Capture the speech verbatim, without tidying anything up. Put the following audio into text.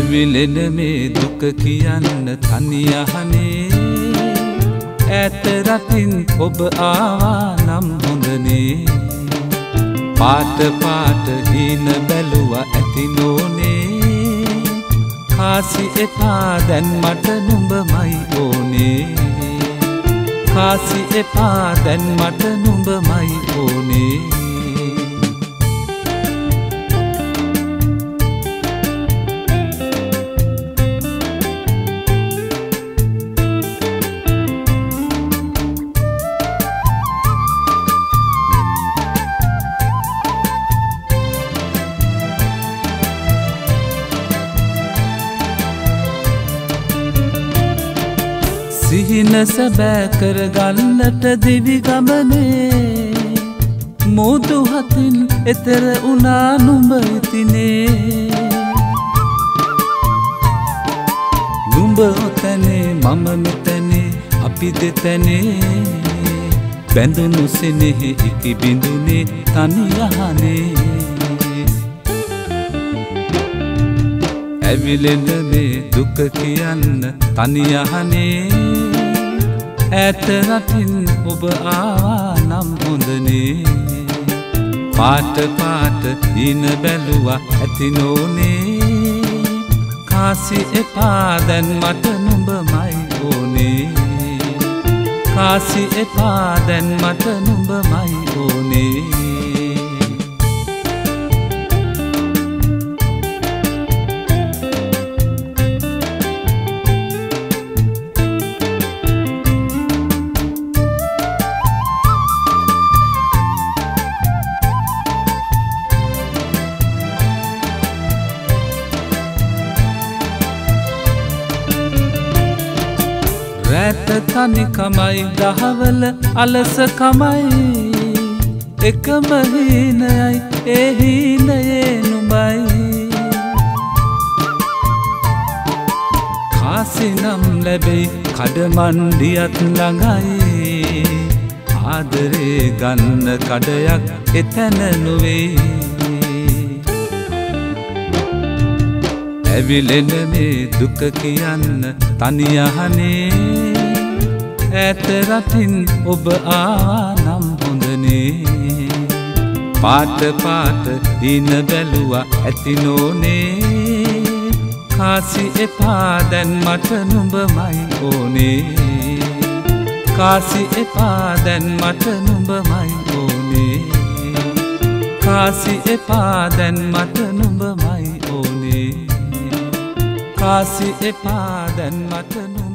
ඇවිලෙන මේ දුක කියන්න තනියහනේ ඈත රටින් ඔබ ආවා නම් හොඳනේ පාට පාට හීන බැලුවා ඇති නෝනේ කාසි එපා දැන් මට නුඹමයි ඕනේ කාසි එපා දැන් මට නුඹමයි ඕනේ සිහින සැබෑ කරගන්නට දිවි ගමනේ මුදු හතින් එතර උනා නුඹ ඉතිනේ නුඹ ඔතනේ මම මෙතනේ අපි දෙතනේ බැඳුණු සෙනෙහි ඉකි බිඳුනේ තනියහනේ ඇවිලෙන මේ දුක කියන්න තනියහනේ ඈත රටින් ඔබ ආවා නම් හොඳනේ පාට පාට හීන බැලුවා ඇති නෝනේ කාසි එපා දැන් මට නුඹමයි ඕනේ කාසි එපා දැන් මට නුඹමයි ඕනේ රැත තනිකමයි දහවල අලසකමයි එකම හීනයයි ඒ හීනයේ නුඹයි කාසි නම් ලැබෙයි කඩමණ්ඩියත් ළඟයි ආදරේ ගන්න කඩයක් එතැන නොවේ ඇවිලෙන මේ දුක කියන්න තනියහනේ ඈත රටින් ඔබ ආවා නම් හොඳනේ පාට පාට හීන බැලුවා ඇති නෝනේ කාසි එපා දැන් මට නුඹමයි ඕනේ කාසි එපා දැන් මට නුඹමයි ඕනේ කාසි එපා දැන් මට නුඹමයි ඕනේ කාසි එපා දැන් මට